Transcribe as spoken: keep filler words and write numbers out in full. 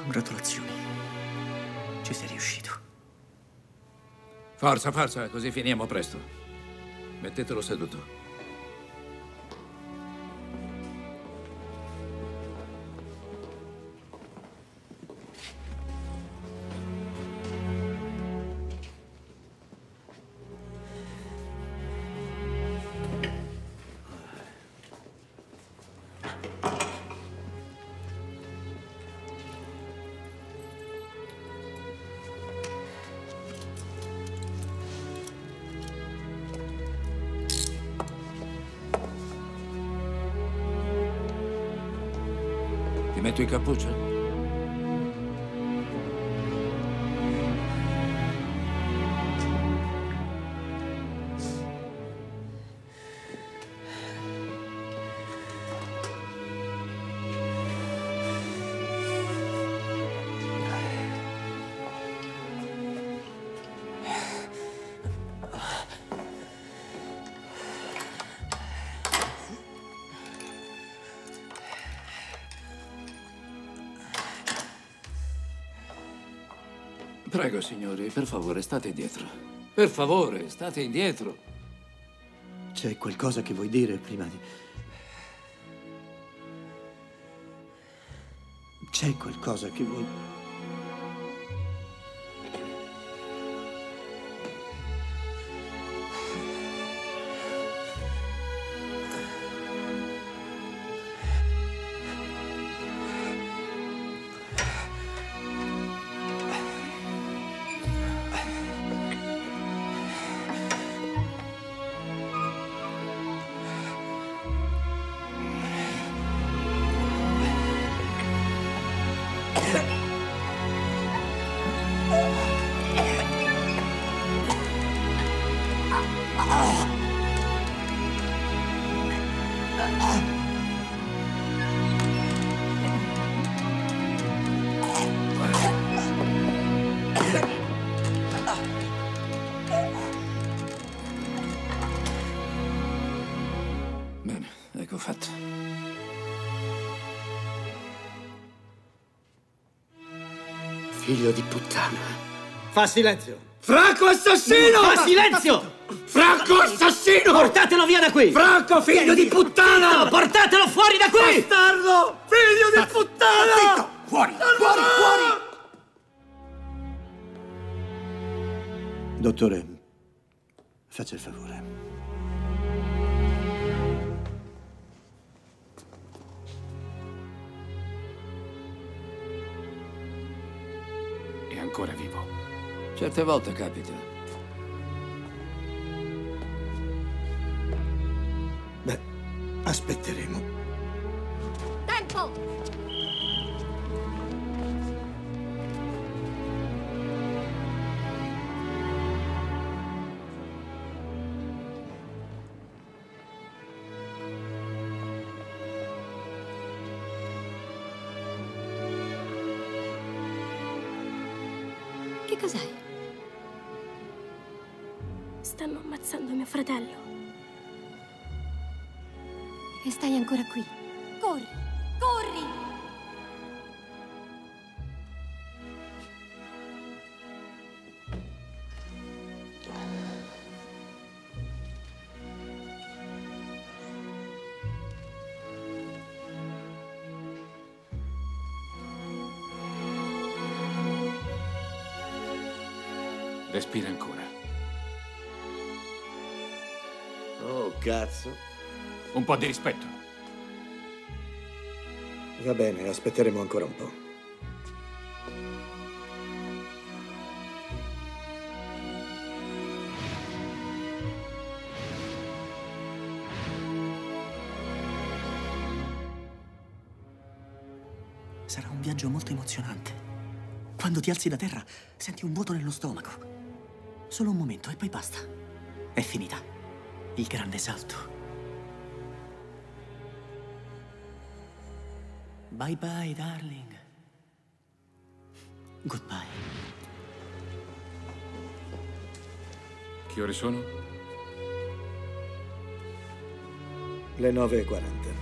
Congratulazioni. Ci sei riuscito. Forza, forza, così finiamo presto. Mettetelo seduto. Ti metto in cappuccio? Prego, signori, per favore, state indietro. Per favore, state indietro. C'è qualcosa che vuoi dire prima di... C'è qualcosa che vuoi... Bene, ecco fatto. Figlio di puttana. Fa silenzio! Franco assassino! Fa silenzio! Franco assassino! Portatelo via da qui! Franco figlio di puttana! No, portatelo fuori da qui! Bastardo! Figlio di puttana! Zitto! Fuori! Fuori! Fuori! Dottore, faccia il favore. È ancora vivo. Certe volte capita. Beh, aspetteremo. Tempo! Che cos'hai? Stanno ammazzando mio fratello. E stai ancora qui. Corri! Corri! Respira ancora. Oh, cazzo. Un po' di rispetto. Va bene, aspetteremo ancora un po'. Sarà un viaggio molto emozionante. Quando ti alzi da terra, senti un vuoto nello stomaco. Solo un momento e poi basta. È finita. Il grande salto. Bye bye, darling. Goodbye. Che ore sono? Le nove e quaranta.